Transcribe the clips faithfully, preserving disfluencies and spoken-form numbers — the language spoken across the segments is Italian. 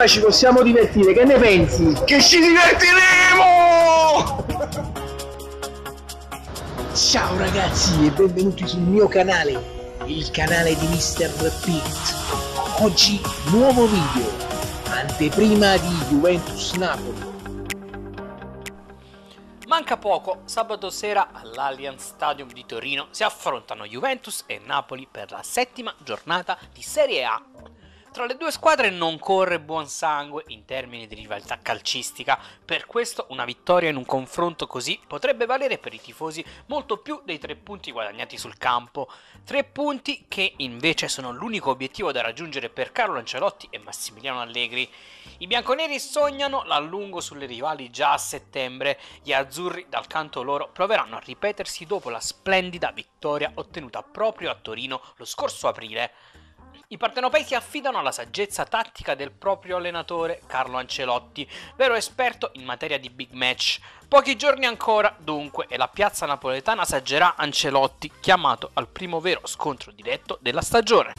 Ci possiamo divertire, che ne pensi? Che ci divertiremo! Ciao ragazzi e benvenuti sul mio canale, il canale di mister Pete. Oggi nuovo video, anteprima di Juventus Napoli. Manca poco, sabato sera all'Allianz Stadium di Torino si affrontano Juventus e Napoli per la settima giornata di Serie A. Tra le due squadre non corre buon sangue in termini di rivalità calcistica, per questo una vittoria in un confronto così potrebbe valere per i tifosi molto più dei tre punti guadagnati sul campo. Tre punti che invece sono l'unico obiettivo da raggiungere per Carlo Ancelotti e Massimiliano Allegri. I bianconeri sognano l'allungo sulle rivali già a settembre, gli azzurri dal canto loro proveranno a ripetersi dopo la splendida vittoria ottenuta proprio a Torino lo scorso aprile. I partenopei si affidano alla saggezza tattica del proprio allenatore Carlo Ancelotti, vero esperto in materia di big match. Pochi giorni ancora, dunque, e la piazza napoletana assaggerà Ancelotti, chiamato al primo vero scontro diretto della stagione.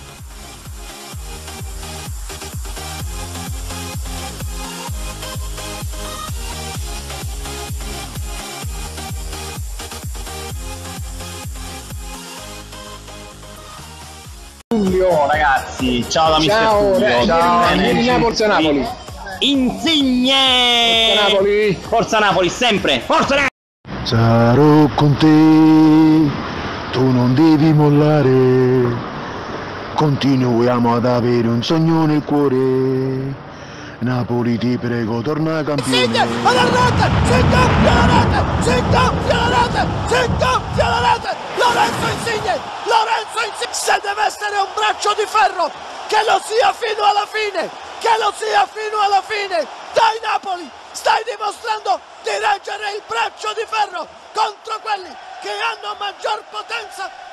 Giulio, ragazzi, ciao da mister Ciao, Tullio. ciao, ieri Napoli, Napoli. Insigne! Forza Napoli. Forza Napoli, sempre! Forza Napoli! Sarò con te, tu non devi mollare, continuiamo ad avere un sogno nel cuore. Napoli, ti prego, torna campione. Zitto, alla rete, zitto, alla rete, zitto, alla rete, zitto, alla rete. Lorenzo Insigne, Lorenzo Insigne, se deve essere un braccio di ferro, che lo sia fino alla fine, che lo sia fino alla fine. Dai Napoli, stai dimostrando di reggere il braccio di ferro contro quelli che hanno maggior potenza